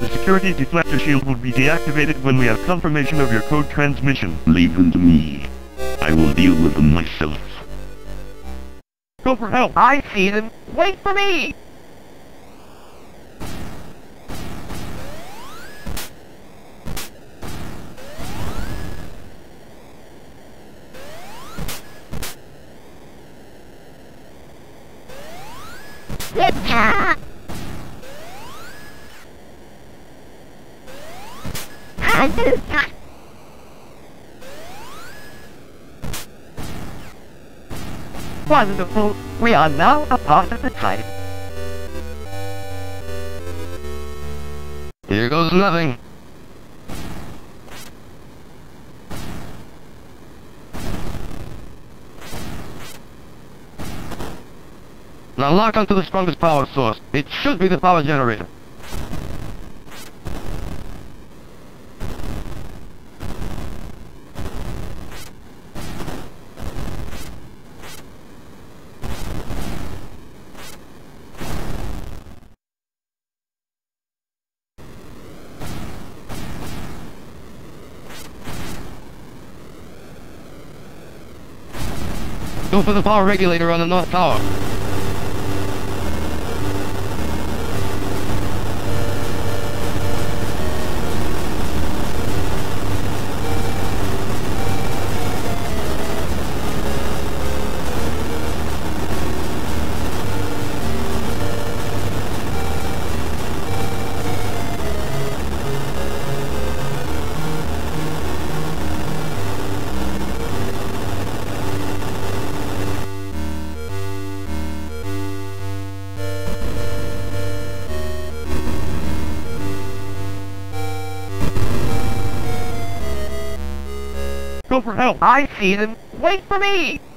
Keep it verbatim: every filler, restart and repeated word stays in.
The security deflector shield will be deactivated when we have confirmation of your code transmission. Leave them to me. I will deal with them myself. Go for help! I see them! Wait for me! Yeah. Wonderful! We are now a part of the type. Here goes nothing. Now lock onto the strongest power source. It should be the power generator. Go for the power regulator on the north tower. Go for help! I see them! Wait for me!